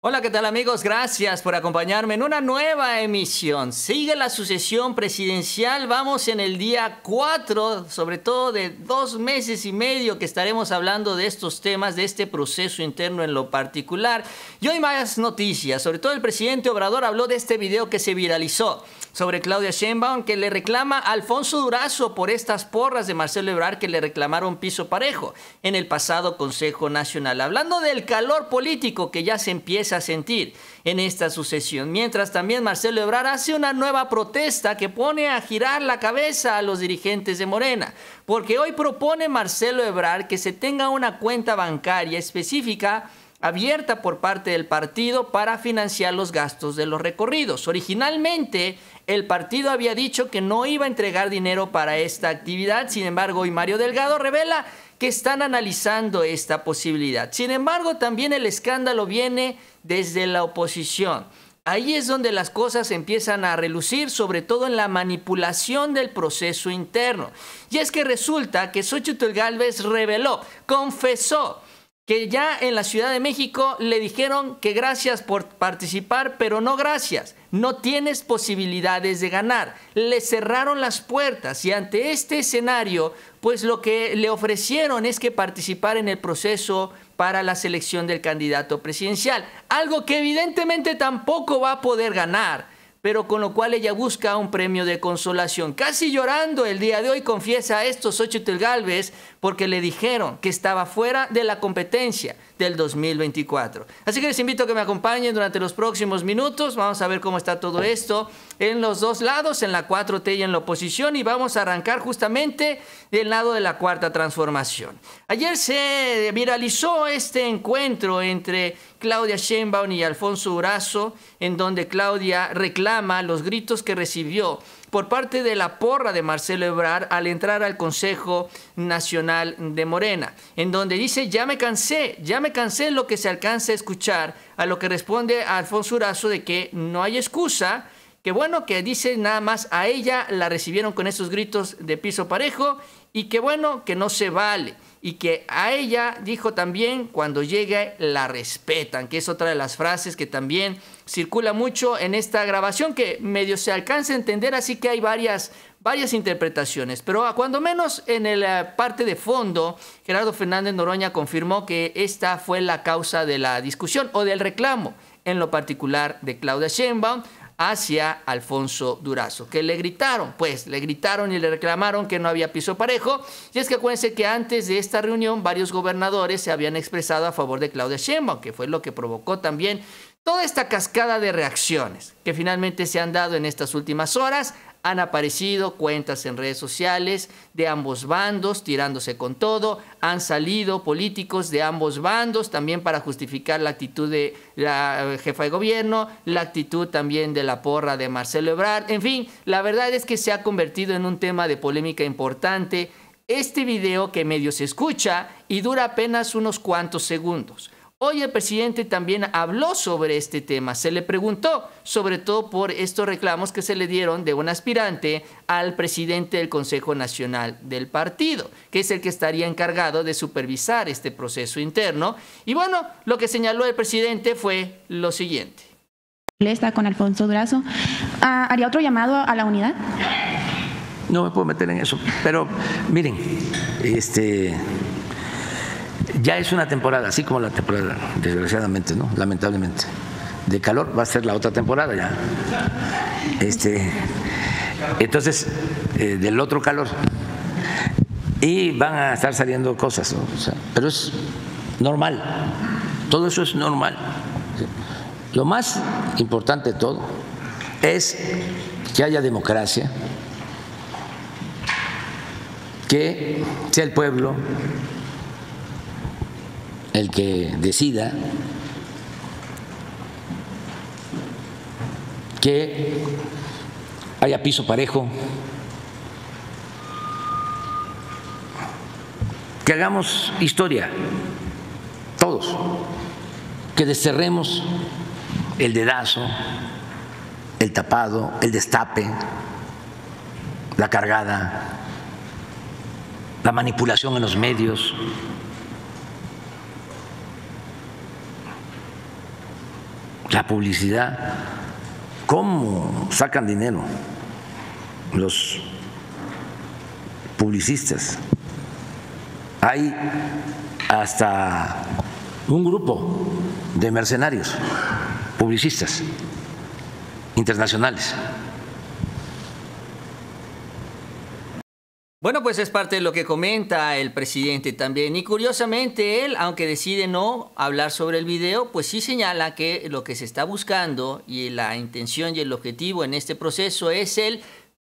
Hola, ¿qué tal amigos? Gracias por acompañarme en una nueva emisión. Sigue la sucesión presidencial, vamos en el día 4, sobre todo de 2 meses y medio que estaremos hablando de estos temas, de este proceso interno en lo particular. Y hoy más noticias, sobre todo el presidente Obrador habló de este video que se viralizó sobre Claudia Sheinbaum, que le reclama a Alfonso Durazo por estas porras de Marcelo Ebrard que le reclamaron piso parejo en el pasado Consejo Nacional. Hablando del calor político que ya se empieza a sentir en esta sucesión, mientras también Marcelo Ebrard hace una nueva protesta que pone a girar la cabeza a los dirigentes de Morena, porque hoy propone Marcelo Ebrard que se tenga una cuenta bancaria específica abierta por parte del partido para financiar los gastos de los recorridos. Originalmente, el partido había dicho que no iba a entregar dinero para esta actividad. Sin embargo, hoy Mario Delgado revela que están analizando esta posibilidad. Sin embargo, también el escándalo viene desde la oposición. Ahí es donde las cosas empiezan a relucir, sobre todo en la manipulación del proceso interno. Y es que resulta que Xóchitl Gálvez reveló, confesó, que ya en la Ciudad de México le dijeron que gracias por participar, pero no gracias. No tienes posibilidades de ganar. Le cerraron las puertas y ante este escenario, pues lo que le ofrecieron es que participara en el proceso para la selección del candidato presidencial. Algo que evidentemente tampoco va a poder ganar, pero con lo cual ella busca un premio de consolación. Casi llorando el día de hoy confiesa esto Xóchitl Gálvez porque le dijeron que estaba fuera de la competencia del 2024. Así que les invito a que me acompañen durante los próximos minutos. Vamos a ver cómo está todo esto en los dos lados, en la 4T y en la oposición, y vamos a arrancar justamente del lado de la Cuarta Transformación. Ayer se viralizó este encuentro entre Claudia Sheinbaum y Alfonso Durazo, en donde Claudia reclama los gritos que recibió por parte de la porra de Marcelo Ebrard al entrar al Consejo Nacional de Morena, en donde dice, ya me cansé lo que se alcanza a escuchar, a lo que responde a Alfonso Durazo de que no hay excusa, que bueno, que dice nada más a ella la recibieron con esos gritos de piso parejo y que bueno, que no se vale. Y que a ella, dijo también, cuando llegue la respetan, que es otra de las frases que también circula mucho en esta grabación, que medio se alcanza a entender, así que hay varias interpretaciones. Pero cuando menos en la parte de fondo, Gerardo Fernández Noroña confirmó que esta fue la causa de la discusión o del reclamo, en lo particular de Claudia Sheinbaum, hacia Alfonso Durazo, que le gritaron y le reclamaron que no había piso parejo. Y es que acuérdense que antes de esta reunión varios gobernadores se habían expresado a favor de Claudia Sheinbaum, que fue lo que provocó también toda esta cascada de reacciones que finalmente se han dado en estas últimas horas. Han aparecido cuentas en redes sociales de ambos bandos tirándose con todo. Han salido políticos de ambos bandos también para justificar la actitud de la jefa de gobierno, la actitud también de la porra de Marcelo Ebrard. En fin, la verdad es que se ha convertido en un tema de polémica importante este video que medio se escucha y dura apenas unos cuantos segundos. Hoy el presidente también habló sobre este tema. Se le preguntó, sobre todo por estos reclamos que se le dieron de un aspirante al presidente del Consejo Nacional del partido, que es el que estaría encargado de supervisar este proceso interno. Y bueno, lo que señaló el presidente fue lo siguiente. Está con Alfonso Durazo. ¿Haría otro llamado a la unidad? No me puedo meter en eso, pero miren, ya es una temporada, así como la temporada, desgraciadamente, ¿no? Lamentablemente, de calor, va a ser la otra temporada ya. Entonces, del otro calor. Y van a estar saliendo cosas, ¿no? O sea, pero es normal, todo eso es normal. Lo más importante de todo es que haya democracia, que sea el pueblo el que decida, que haya piso parejo, que hagamos historia, todos, que desterremos el dedazo, el tapado, el destape, la cargada, la manipulación en los medios. la publicidad, cómo sacan dinero los publicistas. Hay hasta un grupo de mercenarios publicistas internacionales. Bueno, pues es parte de lo que comenta el presidente también. Y curiosamente él, aunque decide no hablar sobre el video, pues sí señala que lo que se está buscando y la intención y el objetivo en este proceso es el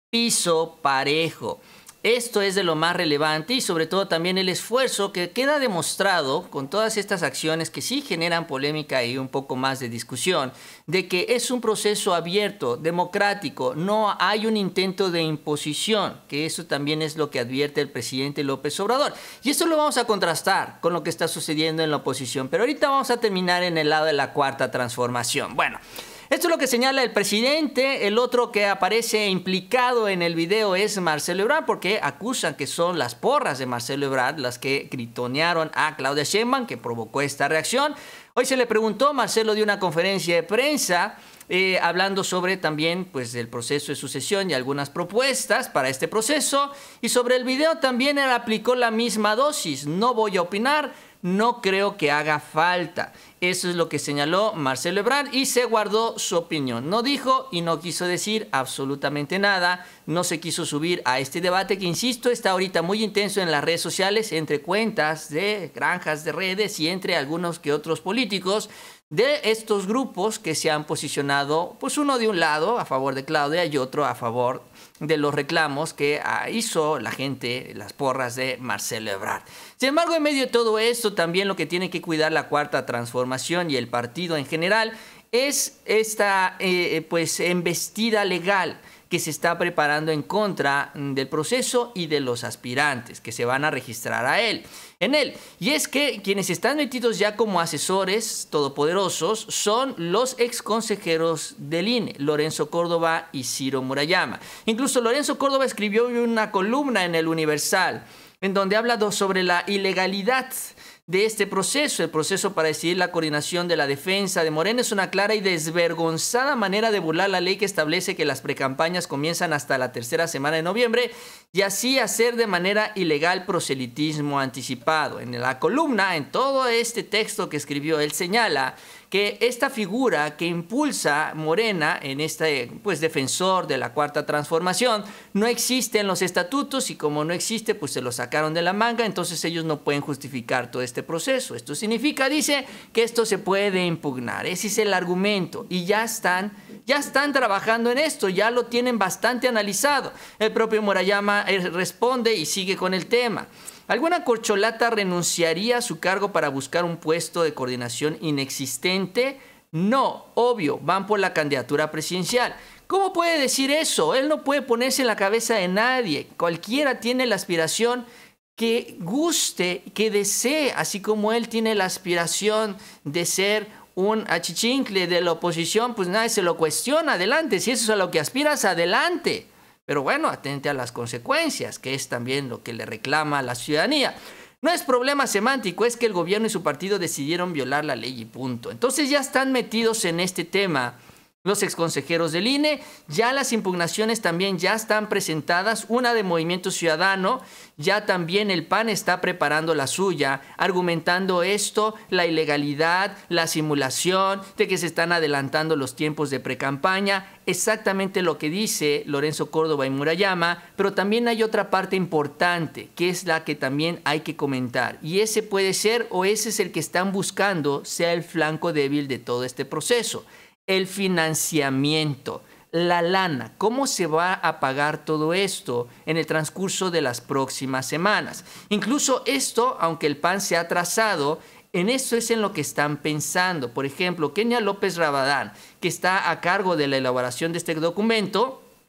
piso parejo. Esto es de lo más relevante y sobre todo también el esfuerzo que queda demostrado con todas estas acciones que sí generan polémica y un poco más de discusión, de que es un proceso abierto, democrático, no hay un intento de imposición, que eso también es lo que advierte el presidente López Obrador. Y esto lo vamos a contrastar con lo que está sucediendo en la oposición, pero ahorita vamos a terminar en el lado de la cuarta transformación. Bueno, esto es lo que señala el presidente. El otro que aparece implicado en el video es Marcelo Ebrard, porque acusan que son las porras de Marcelo Ebrard las que gritonearon a Claudia Sheinbaum, que provocó esta reacción. Hoy se le preguntó, Marcelo dio una conferencia de prensa hablando sobre también pues, el proceso de sucesión y algunas propuestas para este proceso. Y sobre el video también él aplicó la misma dosis. No voy a opinar, no creo que haga falta. Eso es lo que señaló Marcelo Ebrard y se guardó su opinión. No dijo y no quiso decir absolutamente nada. No se quiso subir a este debate que, insisto, está ahorita muy intenso en las redes sociales, entre cuentas de granjas de redes y entre algunos que otros políticos de estos grupos que se han posicionado, pues uno de un lado a favor de Claudia y otro a favor de los reclamos que hizo la gente, las porras de Marcelo Ebrard. Sin embargo, en medio de todo esto, también lo que tiene que cuidar la cuarta transformación y el partido en general es esta pues embestida legal que se está preparando en contra del proceso y de los aspirantes que se van a registrar en él. Y es que quienes están metidos ya como asesores todopoderosos son los exconsejeros del INE, Lorenzo Córdoba y Ciro Murayama. Incluso Lorenzo Córdoba escribió una columna en El Universal en donde habla sobre la ilegalidad de este proceso. El proceso para decidir la coordinación de la defensa de Morena es una clara y desvergonzada manera de burlar la ley que establece que las precampañas comienzan hasta la tercera semana de noviembre y así hacer de manera ilegal proselitismo anticipado. En la columna, en todo este texto que escribió, él señala que esta figura que impulsa Morena en este pues defensor de la cuarta transformación no existe en los estatutos y como no existe pues se lo sacaron de la manga, entonces ellos no pueden justificar todo este proceso. Esto significa, dice, que esto se puede impugnar. Ese es el argumento y ya están trabajando en esto, ya lo tienen bastante analizado. El propio Murayama responde y sigue con el tema. ¿Alguna corcholata renunciaría a su cargo para buscar un puesto de coordinación inexistente? No, obvio, van por la candidatura presidencial. ¿Cómo puede decir eso? Él no puede ponerse en la cabeza de nadie. Cualquiera tiene la aspiración que guste, que desee, así como él tiene la aspiración de ser un achichincle de la oposición, pues nadie se lo cuestiona. Adelante, si eso es a lo que aspiras, adelante. Pero bueno, atente a las consecuencias, que es también lo que le reclama a la ciudadanía. No es problema semántico, es que el gobierno y su partido decidieron violar la ley y punto. Entonces ya están metidos en este tema los exconsejeros del INE, ya las impugnaciones también ya están presentadas, una de Movimiento Ciudadano, ya también el PAN está preparando la suya, argumentando esto, la ilegalidad, la simulación, de que se están adelantando los tiempos de precampaña, exactamente lo que dice Lorenzo Córdoba y Murayama, pero también hay otra parte importante, que es la que también hay que comentar, y ese puede ser, o ese es el que están buscando, sea el flanco débil de todo este proceso. El financiamiento, la lana, ¿cómo se va a pagar todo esto en el transcurso de las próximas semanas? Incluso esto, aunque el PAN se ha trazado, en eso es en lo que están pensando. Por ejemplo, Kenia López Rabadán, que está a cargo de la elaboración de este documento,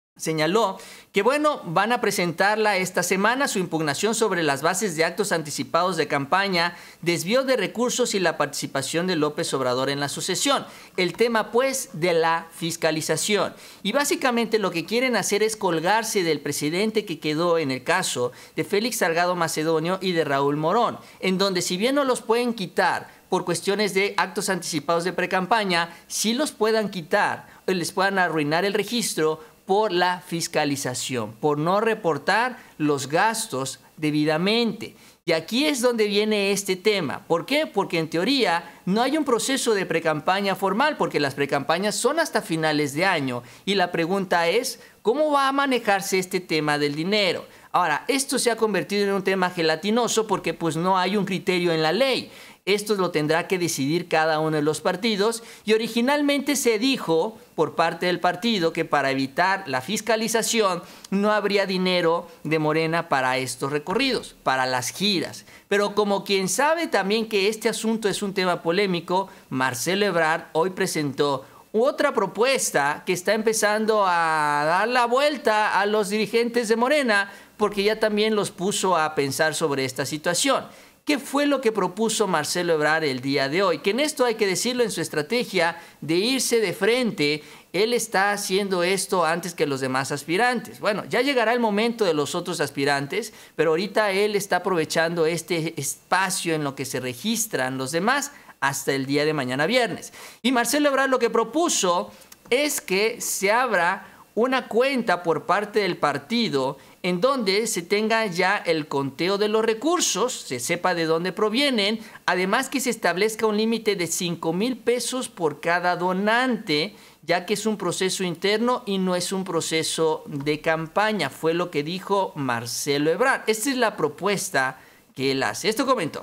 señaló que, bueno, van a presentarla esta semana su impugnación sobre las bases de actos anticipados de campaña, desvío de recursos y la participación de López Obrador en la sucesión. El tema, pues, de la fiscalización. Y básicamente lo que quieren hacer es colgarse del precedente que quedó en el caso de Félix Salgado Macedonio y de Raúl Morón, en donde si bien no los pueden quitar por cuestiones de actos anticipados de precampaña, sí los puedan quitar, o les puedan arruinar el registro por la fiscalización, por no reportar los gastos debidamente. Y aquí es donde viene este tema. ¿Por qué? Porque en teoría no hay un proceso de precampaña formal, porque las precampañas son hasta finales de año. Y la pregunta es, ¿cómo va a manejarse este tema del dinero? Ahora, esto se ha convertido en un tema gelatinoso porque pues no hay un criterio en la ley. Esto lo tendrá que decidir cada uno de los partidos y originalmente se dijo por parte del partido que para evitar la fiscalización no habría dinero de Morena para estos recorridos, para las giras. Pero como quien sabe también que este asunto es un tema polémico, Marcelo Ebrard hoy presentó otra propuesta que está empezando a dar la vuelta a los dirigentes de Morena porque ya también los puso a pensar sobre esta situación. ¿Qué fue lo que propuso Marcelo Ebrard el día de hoy? Que en esto hay que decirlo, en su estrategia de irse de frente, él está haciendo esto antes que los demás aspirantes. Bueno, ya llegará el momento de los otros aspirantes, pero ahorita él está aprovechando este espacio en lo que se registran los demás hasta el día de mañana viernes. Y Marcelo Ebrard lo que propuso es que se abra una cuenta por parte del partido en donde se tenga ya el conteo de los recursos, se sepa de dónde provienen, además que se establezca un límite de 5,000 pesos por cada donante, ya que es un proceso interno y no es un proceso de campaña, fue lo que dijo Marcelo Ebrard. Esta es la propuesta que él hace. Esto comentó.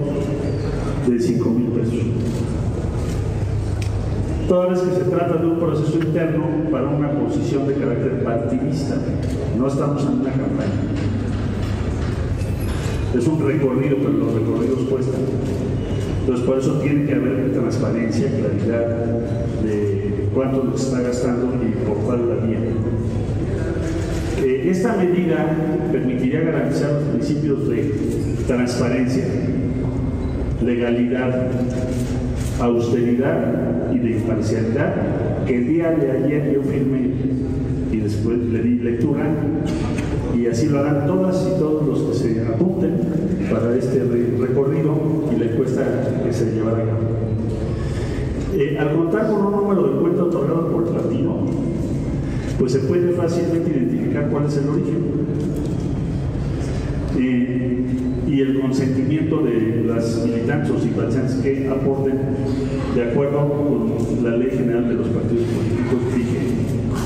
De 5,000 pesos. Toda vez que se trata de un proceso interno para una posición de carácter partidista, no estamos en una campaña. Es un recorrido, pero los recorridos cuestan. Entonces, por eso tiene que haber transparencia, claridad de cuánto se está gastando y por cuál la vía. Esta medida permitiría garantizar los principios de transparencia, legalidad, austeridad y de imparcialidad que el día de ayer yo firmé y después le di lectura y así lo harán todas y todos los que se apunten para este recorrido y la encuesta que se llevará a cabo. Al contar con un número de cuenta otorgado por el partido, pues se puede fácilmente identificar cuál es el origen. Y el consentimiento de las militantes o simpatizantes que aporten de acuerdo con la Ley General de los Partidos Políticos vigente.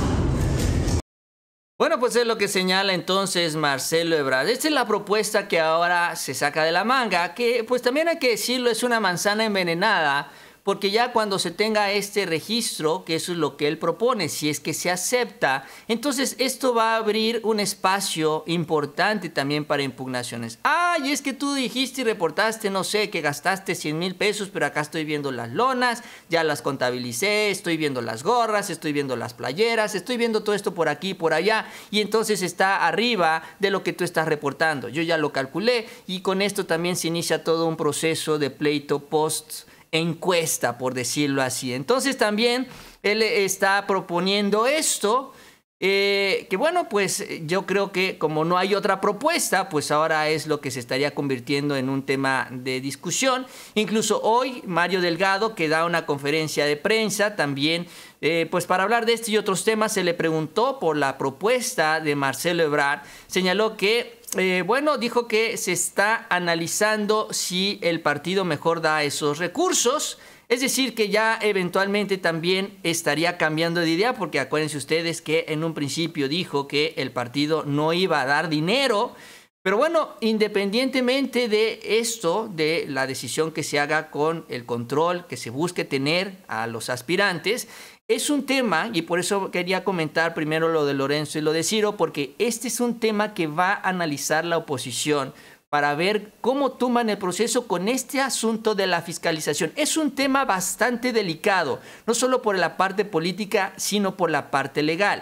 Bueno, pues es lo que señala entonces Marcelo Ebrard. Esta es la propuesta que ahora se saca de la manga, que pues también hay que decirlo, es una manzana envenenada, porque ya cuando se tenga este registro, que eso es lo que él propone, si es que se acepta, entonces esto va a abrir un espacio importante también para impugnaciones. Y es que tú dijiste y reportaste, no sé, que gastaste 100,000 pesos, pero acá estoy viendo las lonas, ya las contabilicé, estoy viendo las gorras, estoy viendo las playeras, estoy viendo todo esto por aquí, por allá, y entonces está arriba de lo que tú estás reportando. Yo ya lo calculé y con esto también se inicia todo un proceso de pleito post encuesta, por decirlo así. Entonces también él está proponiendo esto, que bueno, pues yo creo que como no hay otra propuesta, pues ahora es lo que se estaría convirtiendo en un tema de discusión. Incluso hoy Mario Delgado, que da una conferencia de prensa también, pues para hablar de este y otros temas, se le preguntó por la propuesta de Marcelo Ebrard. Señaló que bueno, dijo que se está analizando si el partido mejor da esos recursos, es decir, que ya eventualmente también estaría cambiando de idea, porque acuérdense ustedes que en un principio dijo que el partido no iba a dar dinero, pero bueno, independientemente de esto, de la decisión que se haga con el control que se busque tener a los aspirantes, es un tema, y por eso quería comentar primero lo de Lorenzo y lo de Ciro, porque este es un tema que va a analizar la oposición para ver cómo toman el proceso con este asunto de la fiscalización. Es un tema bastante delicado, no solo por la parte política, sino por la parte legal.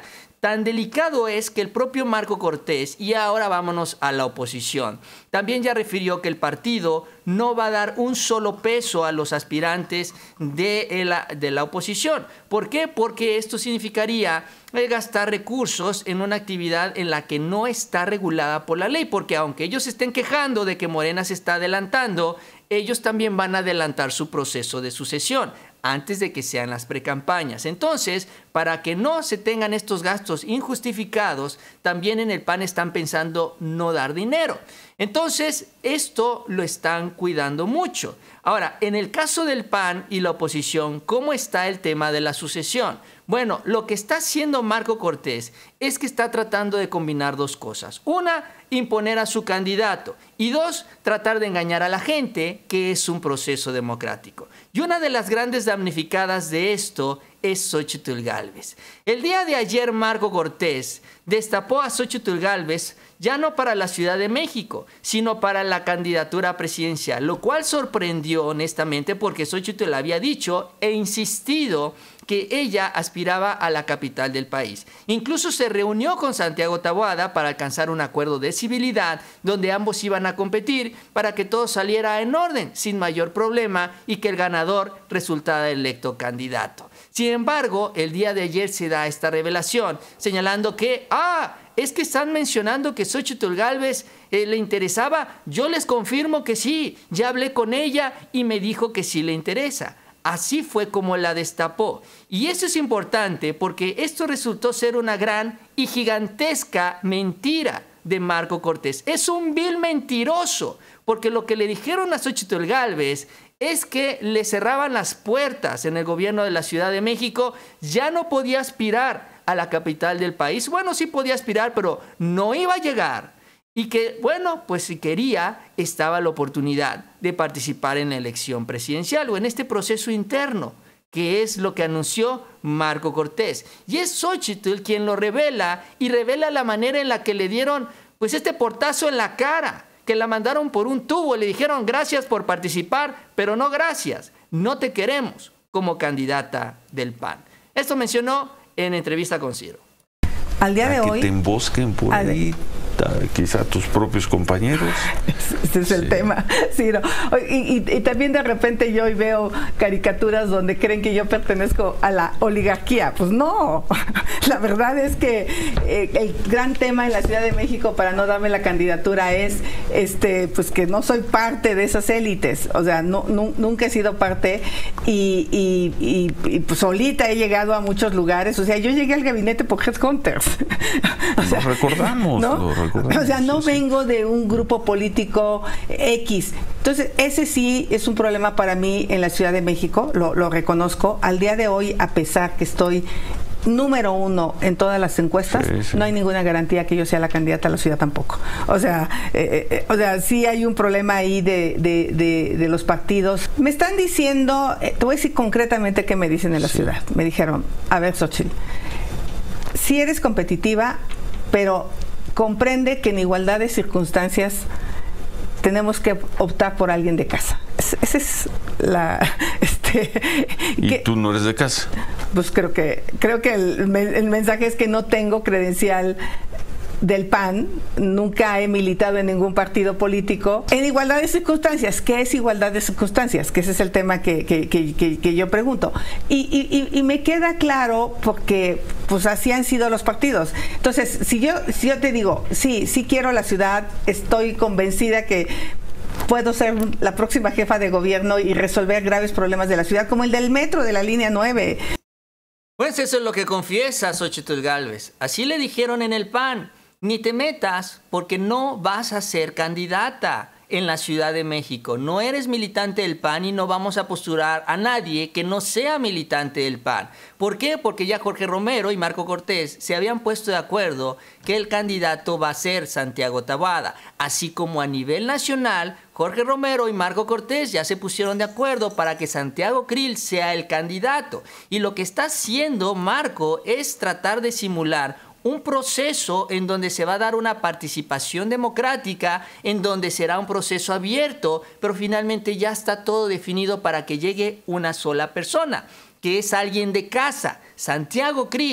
Tan delicado es que el propio Marco Cortés, y ahora vámonos a la oposición, también ya refirió que el partido no va a dar un solo peso a los aspirantes de la oposición. ¿Por qué? Porque esto significaría gastar recursos en una actividad en la que no está regulada por la ley, porque aunque ellos estén quejando de que Morena se está adelantando, ellos también van a adelantar su proceso de sucesión antes de que sean las precampañas. Entonces, para que no se tengan estos gastos injustificados, también en el PAN están pensando no dar dinero. Entonces, esto lo están cuidando mucho. Ahora, en el caso del PAN y la oposición, ¿cómo está el tema de la sucesión? Bueno, lo que está haciendo Marco Cortés es que está tratando de combinar dos cosas. Una, imponer a su candidato. Y dos, tratar de engañar a la gente, que es un proceso democrático. Y una de las grandes damnificadas de esto es Xóchitl Gálvez. El día de ayer Marco Cortés destapó a Xóchitl Gálvez ya no para la Ciudad de México, sino para la candidatura presidencial, lo cual sorprendió honestamente porque Xóchitl había dicho e insistido que ella aspiraba a la capital del país. Incluso se reunió con Santiago Taboada para alcanzar un acuerdo de civilidad donde ambos iban a competir para que todo saliera en orden, sin mayor problema, y que el ganador resultara electo candidato. Sin embargo, el día de ayer se da esta revelación, señalando que, es que están mencionando que Xóchitl Gálvez le interesaba. Yo les confirmo que sí, ya hablé con ella y me dijo que sí le interesa. Así fue como la destapó. Y eso es importante porque esto resultó ser una gran y gigantesca mentira de Marco Cortés. Es un vil mentiroso, porque lo que le dijeron a Xóchitl Gálvez es que le cerraban las puertas en el gobierno de la Ciudad de México, ya no podía aspirar a la capital del país. Bueno, sí podía aspirar, pero no iba a llegar. Y que, bueno, pues si quería, estaba la oportunidad de participar en la elección presidencial o en este proceso interno, que es lo que anunció Marco Cortés. Y es Xóchitl quien lo revela, y revela la manera en la que le dieron pues este portazo en la cara, que la mandaron por un tubo, le dijeron gracias por participar, pero no gracias, no te queremos como candidata del PAN. Esto mencionó en entrevista con Ciro. Al día de hoy, que te embosquen por ahí, quizá tus propios compañeros. Ese es el tema, sí, ¿no? Y también de repente yo hoy veo caricaturas donde creen que yo pertenezco a la oligarquía. Pues no, la verdad es que el gran tema en la Ciudad de México para no darme la candidatura es pues que no soy parte de esas élites. O sea, nunca he sido parte y pues solita he llegado a muchos lugares. O sea, yo llegué al gabinete por Headhunters. Lo recordamos, ¿no? O sea, no vengo de un grupo político X. Entonces, ese sí es un problema para mí en la Ciudad de México, lo reconozco. Al día de hoy, a pesar que estoy número 1 en todas las encuestas, sí. No hay ninguna garantía que yo sea la candidata a la ciudad tampoco. O sea, sí hay un problema ahí de los partidos. Me están diciendo, te voy a decir concretamente qué me dicen en la ciudad. Me dijeron, a ver, Xóchitl, si eres competitiva, pero comprende que en igualdad de circunstancias tenemos que optar por alguien de casa. Esa es la... ¿Y tú no eres de casa? Pues creo que el mensaje es que no tengo credencial del PAN, nunca he militado en ningún partido político. En igualdad de circunstancias, ¿qué es igualdad de circunstancias? Que ese es el tema que yo pregunto. Y me queda claro porque pues así han sido los partidos. Entonces, si yo te digo, sí quiero la ciudad, estoy convencida que puedo ser la próxima jefa de gobierno y resolver graves problemas de la ciudad, como el del metro de la línea 9. Pues eso es lo que confiesa Xóchitl Gálvez. Así le dijeron en el PAN. Ni te metas porque no vas a ser candidata en la Ciudad de México. No eres militante del PAN y no vamos a postular a nadie que no sea militante del PAN. ¿Por qué? Porque ya Jorge Romero y Marco Cortés se habían puesto de acuerdo que el candidato va a ser Santiago Taboada. Así como a nivel nacional, Jorge Romero y Marco Cortés ya se pusieron de acuerdo para que Santiago Krill sea el candidato. Y lo que está haciendo Marco es tratar de simular un proceso en donde se va a dar una participación democrática, en donde será un proceso abierto, pero finalmente ya está todo definido para que llegue una sola persona, que es alguien de casa, Santiago Krill.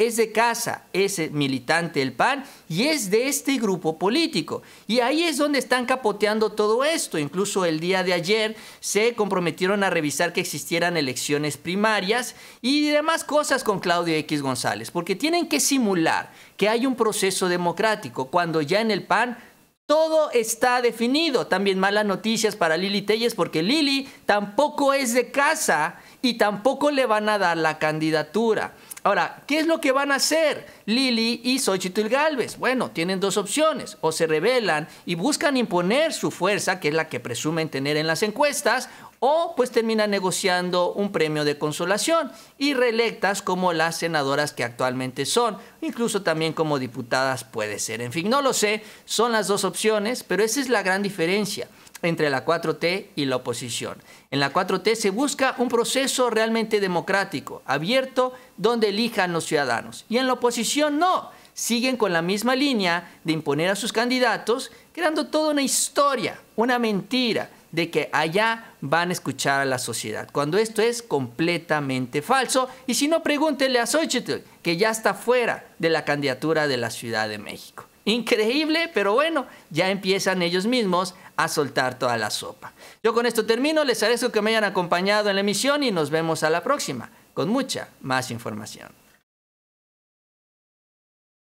es de casa, es militante del PAN y es de este grupo político. Y ahí es donde están capoteando todo esto. Incluso el día de ayer se comprometieron a revisar que existieran elecciones primarias y demás cosas con Claudio X González, porque tienen que simular que hay un proceso democrático cuando ya en el PAN todo está definido. También malas noticias para Lili Telles, porque Lili tampoco es de casa y tampoco le van a dar la candidatura. Ahora, ¿qué es lo que van a hacer Lili y Xóchitl Gálvez? Bueno, tienen dos opciones. O se rebelan y buscan imponer su fuerza, que es la que presumen tener en las encuestas, o pues terminan negociando un premio de consolación y reelectas como las senadoras que actualmente son. Incluso también como diputadas puede ser. En fin, no lo sé, son las dos opciones, pero esa es la gran diferencia entre la 4T y la oposición. En la 4T se busca un proceso realmente democrático, abierto, donde elijan los ciudadanos. Y en la oposición no, siguen con la misma línea de imponer a sus candidatos, creando toda una historia, una mentira, de que allá van a escuchar a la sociedad, cuando esto es completamente falso. Y si no, pregúntenle a Xóchitl, que ya está fuera de la candidatura de la Ciudad de México. Increíble, pero bueno, ya empiezan ellos mismos a soltar toda la sopa. Yo con esto termino, les agradezco que me hayan acompañado en la emisión y nos vemos a la próxima, con mucha más información.